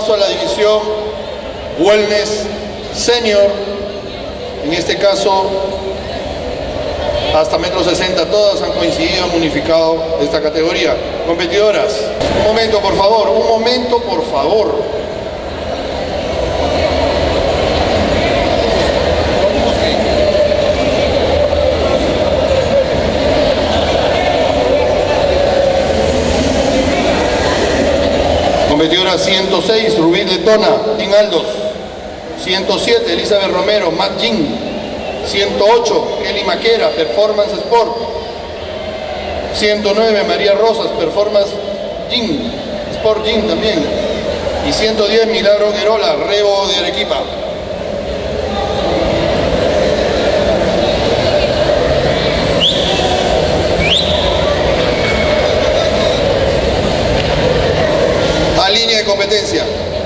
paso a la división Wellness Senior. En este caso, hasta 1,60 m, todas han coincidido, han unificado esta categoría. Competidoras, un momento por favor, un momento por favor. Competidora 106, Rubí Letona, Tim Aldos. 107, Elizabeth Romero, Matt Jin. 108, Kelly Maquera, Performance Sport. 109, María Rosas, Performance Gym, Sport Gym también. Y 110, Milagro Guerola, Rebo de Arequipa. A línea de competencia.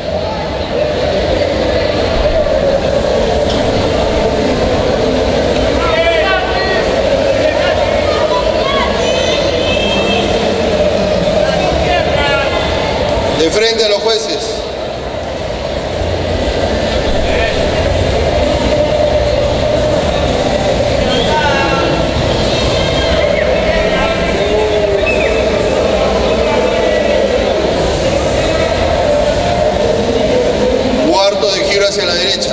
De frente a los jueces. Cuarto de giro hacia la derecha.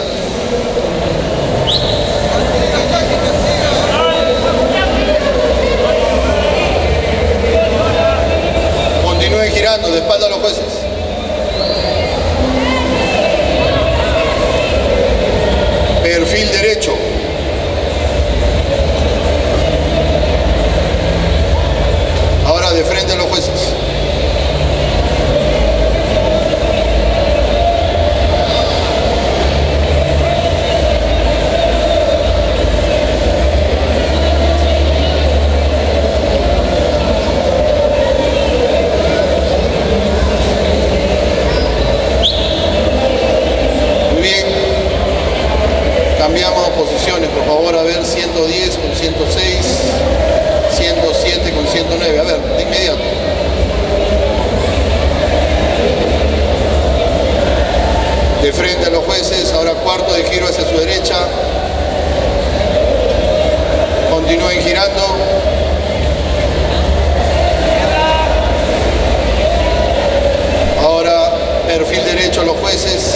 Continúen girando de espalda a los jueces. Perfil derecho. Ahora de frente a los jueces. Cambiamos posiciones, por favor, a ver, 110 con 106, 107 con 109, a ver, de inmediato. De frente a los jueces, ahora cuarto de giro hacia su derecha. Continúen girando. Ahora perfil derecho a los jueces.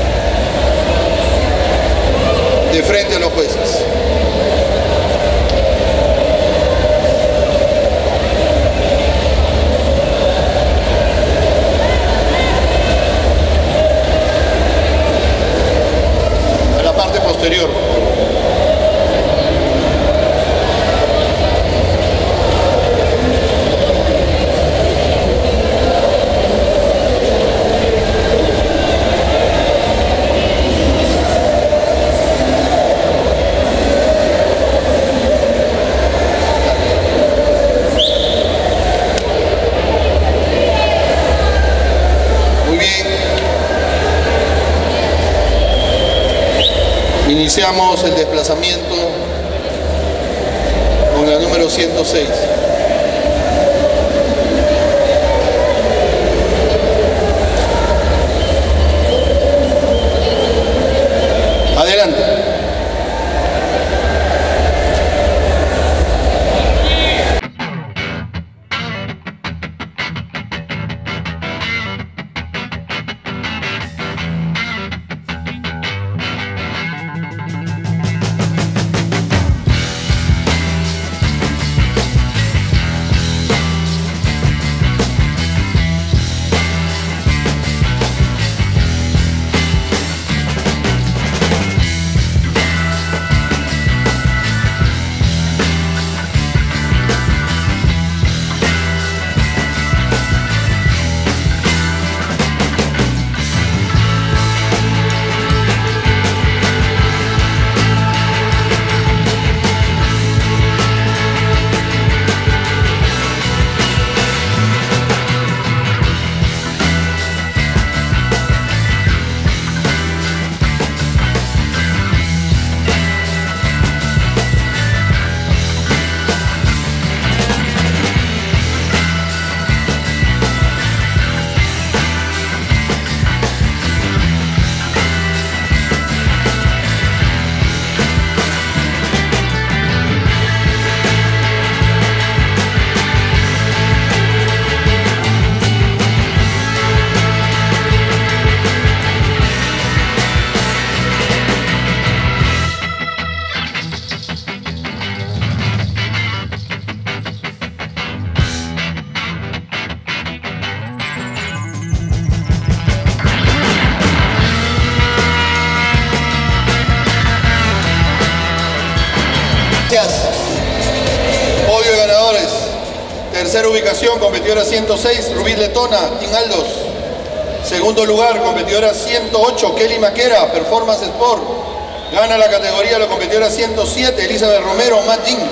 De frente a los jueces. A la parte posterior. Iniciamos el desplazamiento con la número 106. Adelante. Tercera ubicación, competidora 106, Rubí Letona, Team Aldos. Segundo lugar, competidora 108, Kelly Maquera, Performance Sport. Gana la categoría la competidora 107, Elizabeth Romero, Matt Jin.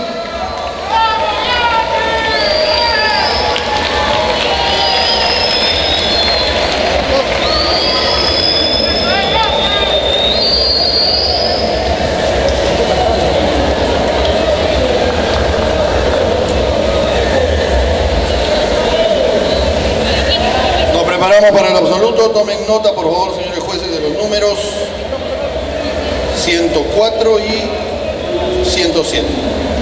Preparamos para el absoluto, tomen nota por favor señores jueces de los números 104 y 107.